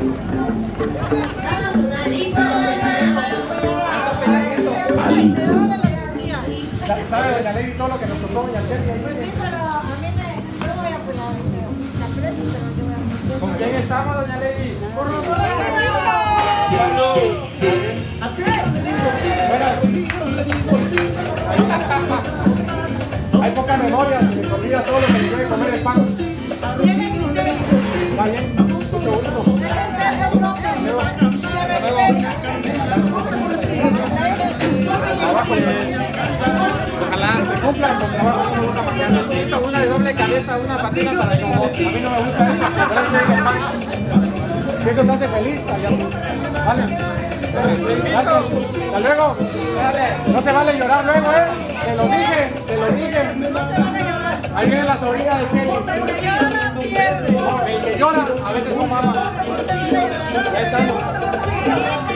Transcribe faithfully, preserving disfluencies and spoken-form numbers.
Alito. ¿Sabe doña Lady todo lo que nos tocó doña Cheli? Sí, pero a mí me... Yo voy a apoyar ese. La presa, pero yo voy a apoyar. ¿Con quién estamos, doña Lady? ¡Por los dos! Hay poca memoria, se me olvida todo lo que le puede comer el pan. Va bien, mucho gusto. Ojalá se cumplan con trabajo como una mañana. Necesito una de doble cabeza, una patina para que como a mí no me gusta eso. Si eso te hace feliz, allá. Vale. Gracias. Hasta luego. No te vale llorar luego, eh. Te lo dije, te lo dije. Ahí viene la sobrina de Cheli. El que llora a veces no mama. Ahí estamos.